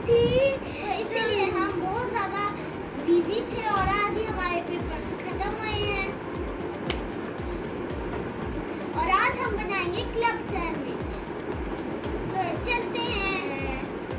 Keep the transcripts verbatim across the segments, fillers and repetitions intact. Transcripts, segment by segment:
थी, तो इसीलिए हम बहुत ज़्यादा बिजी थे और आज ही हमारे पेपर्स खत्म हुए हैं और आज हम बनाएंगे क्लब सैंडविच। तो चलते हैं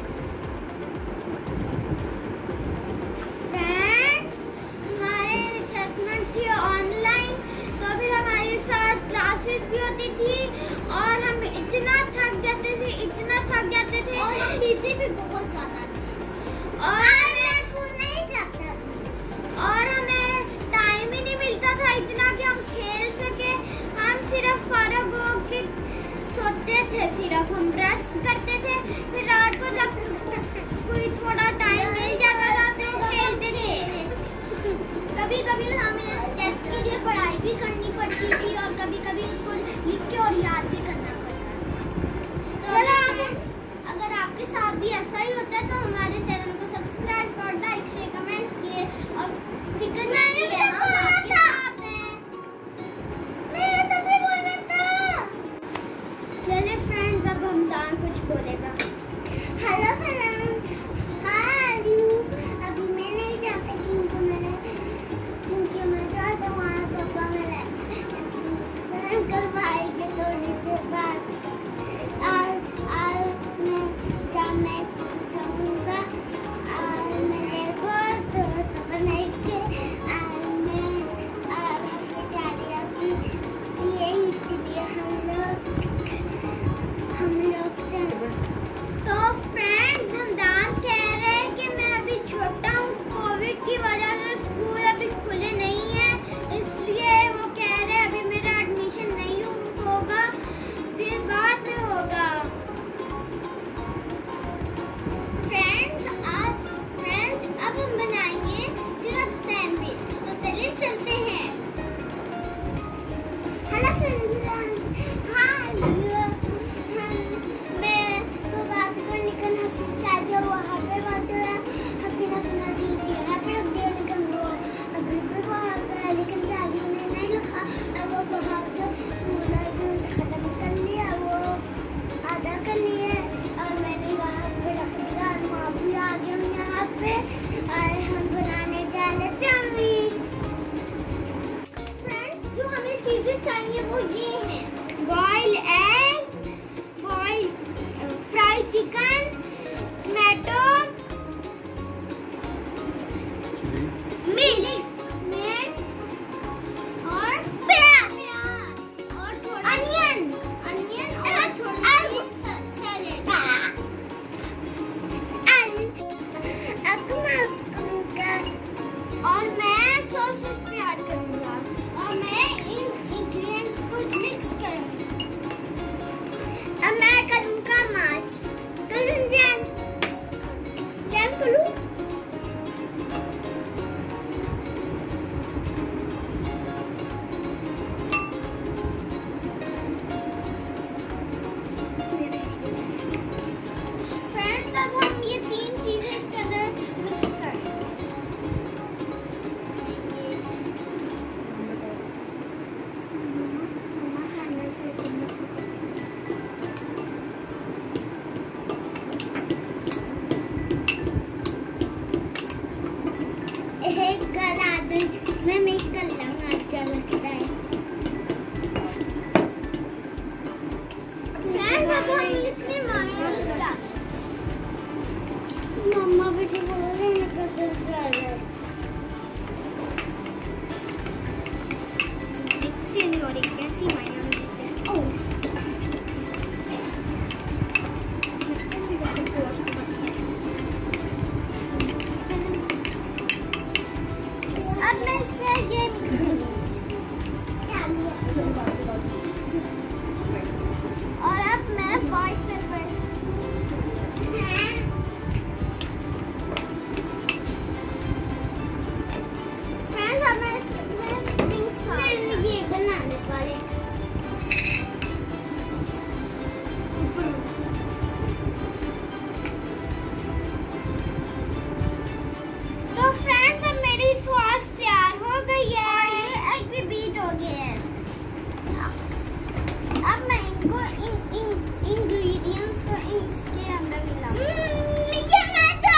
फ्रेंड्स। हमारे असेसमेंट थी ऑनलाइन, तो फिर हमारे साथ क्लासेस भी होती थी और हम इतना थक जाते थे इतना थक जाते थे और हम बिजी भी बहुत ज़्यादा थे और मैं स्कूल नहीं जाता था और हमें टाइम ही नहीं मिलता था इतना कि हम खेल सके। हम सिर्फ फारग होके सोते थे, सिर्फ हम रेस्ट करते थे, फिर रात को जब कोई थोड़ा टाइम मिल जाता था तो खेलते थे। कभी कभी हमें टेस्ट के लिए पढ़ाई भी करनी पड़ती थी और कभी कभी उसको लिख के और याद भी करना पड़ता था। तो अगर आपके साथ भी ऐसा ही होता है तो हमारे चैनल को सब्सक्राइब और लाइक शेयर कमेंट्स किए और फिक्र नहीं है, हम आपके साथ हैं। मैंने तभी बोला था। चलिए फ्रेंड्स, अब हम दान कुछ बोलेगा। Hello friends, hi you. अभी मैं नहीं जाता क्योंकि मैंने क्योंकि मैं चाहता हूँ हमारे पापा मेरे अंकल भाई के थोड़ी देर बाद और और मैं जाने जाऊँगा और मेरे बहुत दोस्त बनेंगे और मैं और बेचारियों की यही इसलिए हम लोग हम लोग चल। तो फ्रेंड्स, हम दान कह रहे हैं कि मैं अभी छोटा हूँ, कोविड की वजह से स्कूल अभी खुले नहीं है, इसलिए वो कह रहे हैं अभी मेरा एडमिशन नहीं होगा, फिर बाद में होगा। फ्रेंड्स आज फ्रेंड्स अब हम बनाएंगे क्लब सैंडविच, तो चलिए चलते हैं। हेलो फ्रेंड्स, हाय मैं तो बात करने का हफीज शायद वहाँ पे बात हो रहा हफीज अपना दीजिए यहाँ पे रख दिया, लेकिन वो अभी भी वहाँ पे लेकिन चार्जिंग ने नहीं लिखा और वो वहाँ पे पूरा दूध खत्म कर लिया, वो आधा कर लिया और मैंने वहाँ पे रख दिया और वहाँ भी आ गया हूँ यहाँ पे और हम बनाने जा रहे चाउमीन। फ्रेंड्स, जो हमें चीज़ें चाहिए वो ये हैं: boil egg, boil fry chicken, tomato, मिर्च मिर्च और प्याज और थोड़ा अनियन अनियन और थोड़ा सैलेड। और मैं सॉसेस तैयार करूँगा और मैं इन इंग्रेडिएंट्स को मिक्स करूँगी। अब मैं करूँगा मार्च करूँ जैम जैम करूँ। फ्रेंड्स, अब हम ये तीन चीजें इसके अंदर मिक्स करेंगे। मैं मिक्स कर लूँगा, अच्छा लगता है। फ्रेंड्स, अब हम इसमें मायोनीज डालेंगे। मम्मा भी तो बोल रही है ना कैसे मिक्सिंग और एक कैसी मायोनीज है। ओह अब मैं इसमें ये मिक्स और अब मैं व्हाइट पेपर फ्रेंड्स, अब मैं इसमें पिंक सॉस ये बनाने वाले तो फ्रेंड्स, अब मेरी सॉस तैयार हो गई है और ये एग भी बीट हो गया है। अब मैं इनको इन इन इंग्रेडिएंट्स को इसके अंदर मिलाऊंगा। ये मैं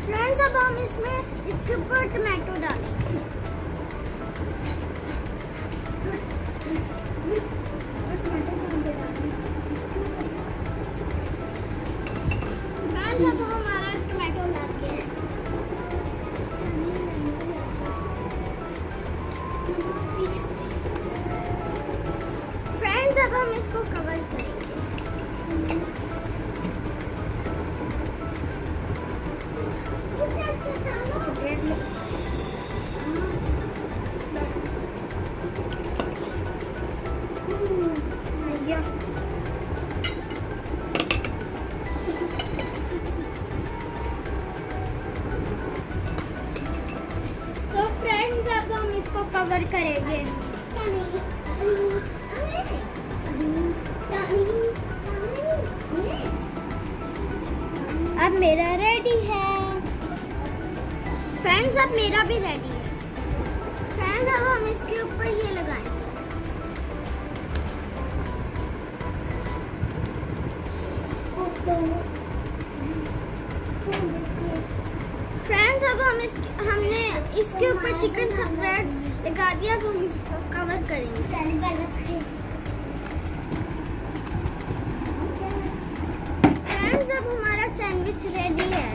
फ्रेंड्स अब हम इसमें इसके ऊपर टमाटो डालेंगे। फ्रेंड्स अब हमारा टमाटो लग गया है। फ्रेंड्स अब हम इसको कवर करेंगे। तो फ्रेंड्स अब हम इसको कवर करेंगे। अब मेरा रेडी है। फ्रेंड्स अब मेरा भी रेडी है। फ्रेंड्स अब हम इसके ऊपर ये लगाएंगे। फ्रेंड्स अब हम इसके हमने इसके ऊपर चिकन स्प्रेड लगा दिया। अब हम इसको कवर करेंगे। फ्रेंड्स अब हमारा सैंडविच रेडी है।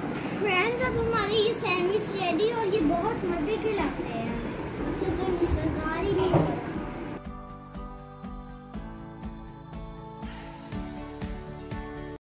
फ्रेंड्स अब हमारे ये सैंडविच रेडी और ये बहुत मजे के लग रहे हैं।